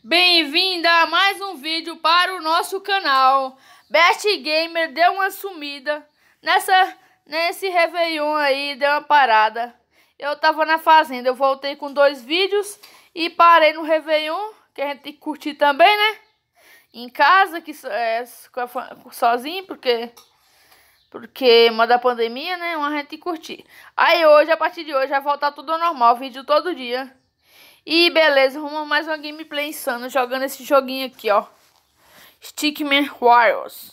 Bem-vinda a mais um vídeo para o nosso canal. Best Gamer deu uma sumida. Nesse Réveillon aí, deu uma parada. Eu tava na fazenda, eu voltei com 2 vídeos e parei no Réveillon, que a gente tem que curtir também, né? Em casa, sozinho, porque da pandemia, né? A gente tem que curtir. Aí hoje, a partir de hoje, vai voltar tudo ao normal, vídeo todo dia. E beleza, vamos mais uma gameplay insana jogando esse joguinho aqui, ó. Stickman Warriors.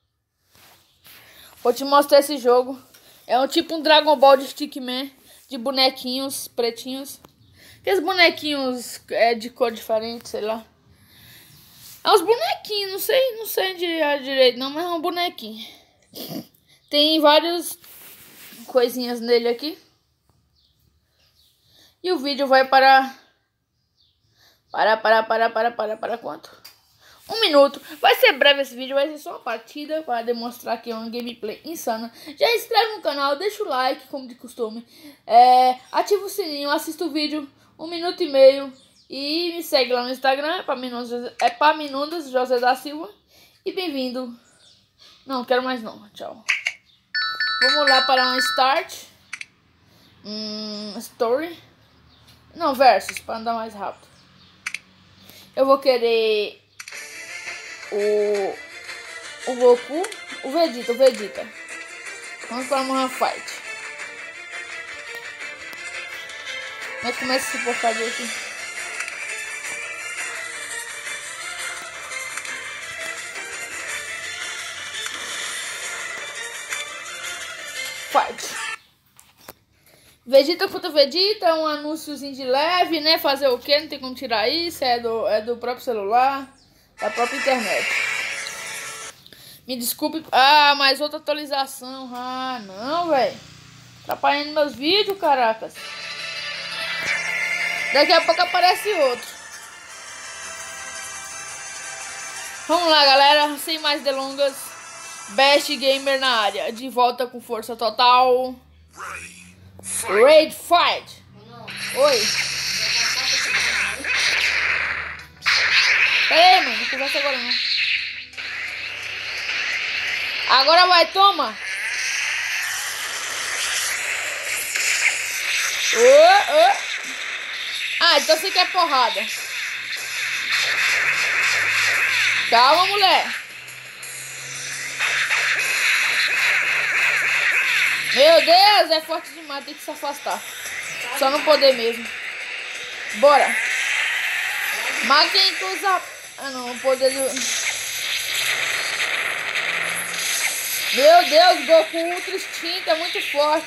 Vou te mostrar esse jogo. É um Dragon Ball de Stickman, de bonequinhos pretinhos. Aqueles bonequinhos de cor diferente, sei lá. É uns bonequinhos, não sei direito não, mas é um bonequinho. Tem várias coisinhas nele aqui. E o vídeo vai para quanto? 1 minuto. Vai ser breve esse vídeo, vai ser só uma partida para demonstrar que é uma gameplay insana. Já se inscreve no canal, deixa o like, como de costume. Ativa o sininho, assista o vídeo 1 minuto e meio. E me segue lá no Instagram, Epaminondas José da Silva. E bem-vindo. Não, quero mais não, tchau. Vamos lá para um start. Story. Não, versus, para andar mais rápido. Eu vou querer o Goku, o Vegeta. Vamos para uma fight. Como é que começa esse porcaria aqui? Fight. Vegeta contra Vegeta, um anúnciozinho de leve, né? Fazer o quê? Não tem como tirar isso, é do próprio celular, da própria internet. Me desculpe. Ah, mais outra atualização. Ah, não, velho. Atrapalhando meus vídeos, caracas. Daqui a pouco aparece outro. Vamos lá, galera. Sem mais delongas. Best Gamer na área. De volta com força total. Raid Fight. Oi. Pera aí, mano. Não conversa agora não. Agora vai, toma. Ah, então você quer porrada. Calma, mulher. Meu Deus, é forte demais, tem que se afastar. Só não poder mesmo. Bora. Mas quem que usa... Ah, não, o poder do... Meu Deus, Goku Ultra Instinto é muito forte.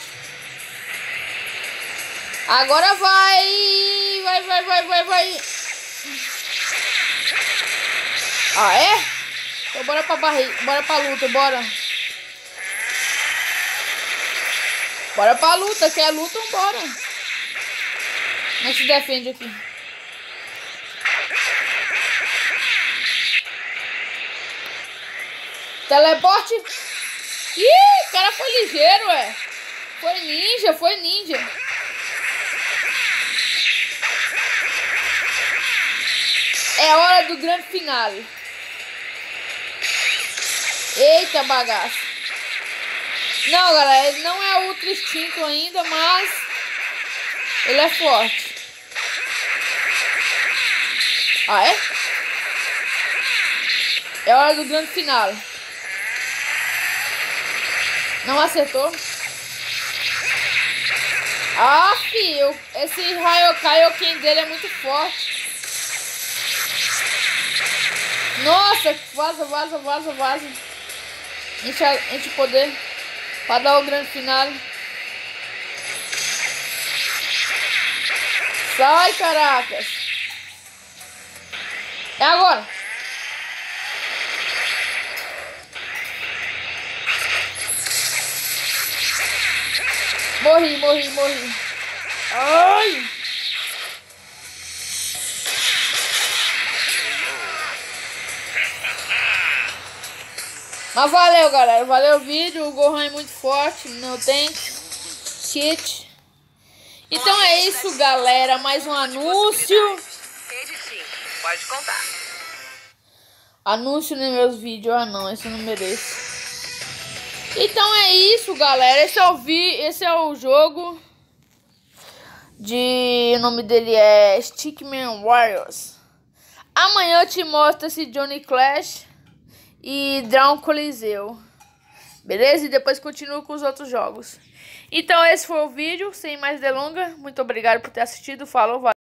Agora vai. Vai. Ah, é? Então bora pra luta, bora. Bora pra luta, quer luta, bora. A gente se defende aqui. Teleporte. Ih, o cara foi ligeiro, ué. Foi ninja. É hora do grande finale. Eita bagaço. Não, galera, ele não é ultra instinto ainda, mas ele é forte. Ah, é? É hora do grande finale. Não acertou. Ah, filho, esse Kaioken dele é muito forte. Nossa, vaza. Enche poder. Para dar o grande finale. Sai, caracas. É agora. Morri. Ai. Mas valeu, galera. Valeu o vídeo. O Gohan é muito forte. Não tem cheat. Então é isso, galera. Mais um anúncio. Pode contar. Anúncio nos meus vídeos. Ah, não, esse eu não mereço. Então é isso, galera. Esse é o jogo. O nome dele é Stickman Warriors. Amanhã eu te mostro esse Johnny Clash e Drown Coliseu. Beleza? E depois continuo com os outros jogos. Então esse foi o vídeo. Sem mais delongas. Muito obrigado por ter assistido. Falou, valeu.